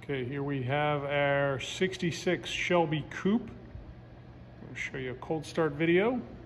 Okay, here we have our 66 Shelby Coupe. I'm going to show you a cold start video.